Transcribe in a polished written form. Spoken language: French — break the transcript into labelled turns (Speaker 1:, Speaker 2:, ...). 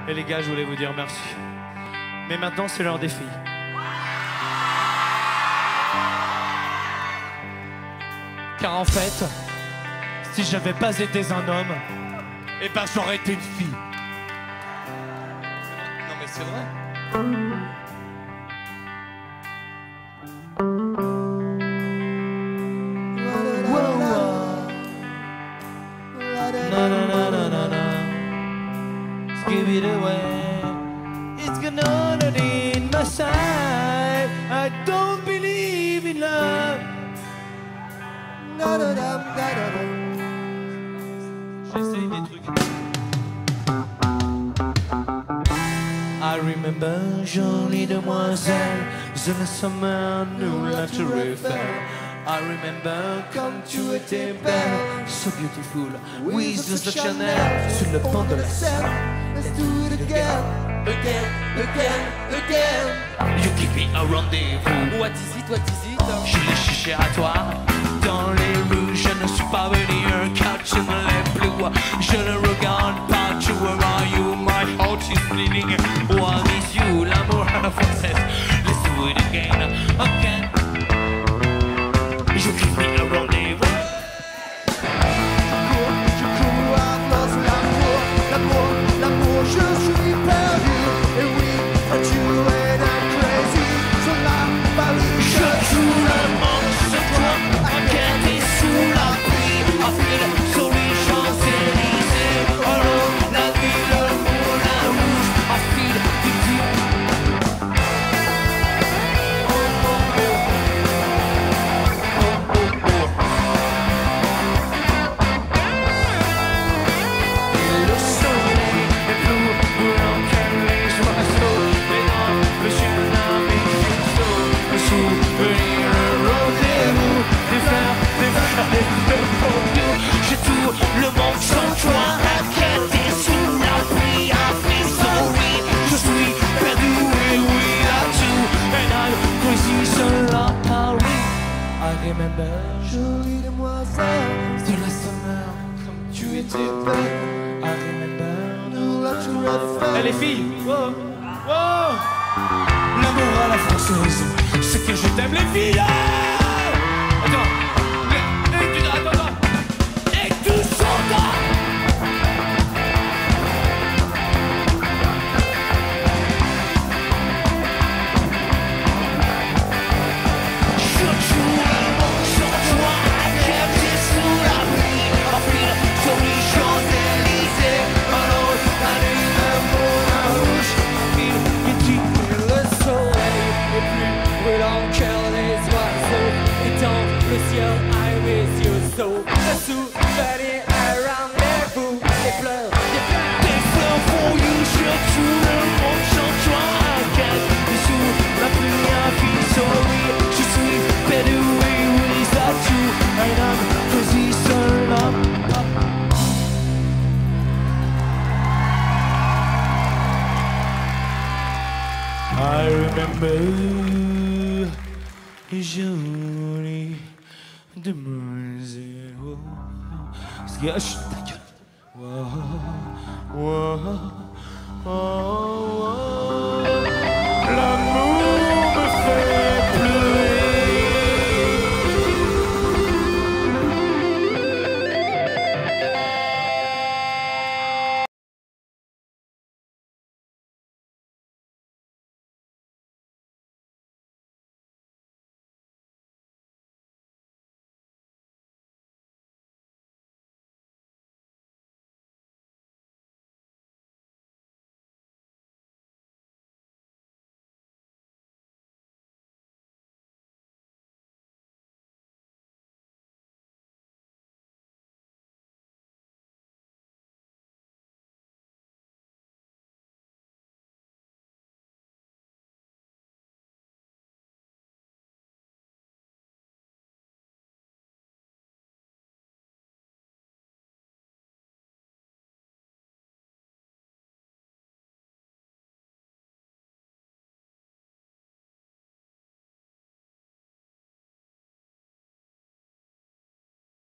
Speaker 1: Et les gars, je voulais vous dire merci. Mais maintenant, c'est l'heure des filles. Car en fait, si j'avais pas été un homme, eh ben j'aurais été une fille. Non mais c'est vrai. Na na na na na na. Give it away. It's gonna in my side. I don't believe in love. J'essaye des trucs. I remember jolie demoiselle, the summer nous la tour Eiffel. I remember comme tu étais belle, so beautiful, with the Chanel sur le pont de la Seine. Let's do it again, again, again, again. You give me a rendez-vous.
Speaker 2: What is it, what is it?
Speaker 1: Je l'ai cherché à toi. Dans les rues, je ne suis pas venu car tu ne l'es plus. Je ne regarde pas, tu where are you? My heart is bleeding. What is you? L'amour à la française. Let's do it again, again. You give me a rendez-vous.
Speaker 3: Je cours à cause l'amour, l'amour, l'amour, je suis perdu. Et oui, tu es un crazy. Sur la Paris,
Speaker 1: Je joue le monde sur toi. À quête sous la pluie. À fil sur les Champs-Élysées. Alors la ville, le moulin rouge. À fil du type. Et le soleil est plus brûlant qu'un les oiseaux. Mais non, monsieur l'ami, le souvenir, le rendez-vous. Des frères, j'ai tout le monde sans toi. À quête sous la pluie. I feel sorry. Je suis perdu, et oui, à tout. And I'm crazy sur la Paris. I remember
Speaker 3: jolie demoiselle,
Speaker 1: de la summer comme tu étais belle. I remember
Speaker 3: nous la tour Eiffel.
Speaker 1: Eh les filles, wow, wow. L'amour à la française, c'est que je t'aime les filles. Attends, attends. Et que tu chantes. Je joue le monde sur toi, à capter sous la pluie. En fil sur les Champs-Élysées. Alors, la nuit, le moulin rouge. En fil, et tu
Speaker 2: Le soleil est plus brûlant que les oiseaux. Et dans le ciel, I miss you so. Le souvenir, un rendez-vous. Des fleurs,
Speaker 1: Des fleurs pour you, je joue le monde sans toi. À capter sous la pluie. I feel sorry. Je suis perdu, et oui, ça tue. And I'm crazy sur la I remember jolie demoiselle. Gâche ta gueule. Wow, wow, wow, wow.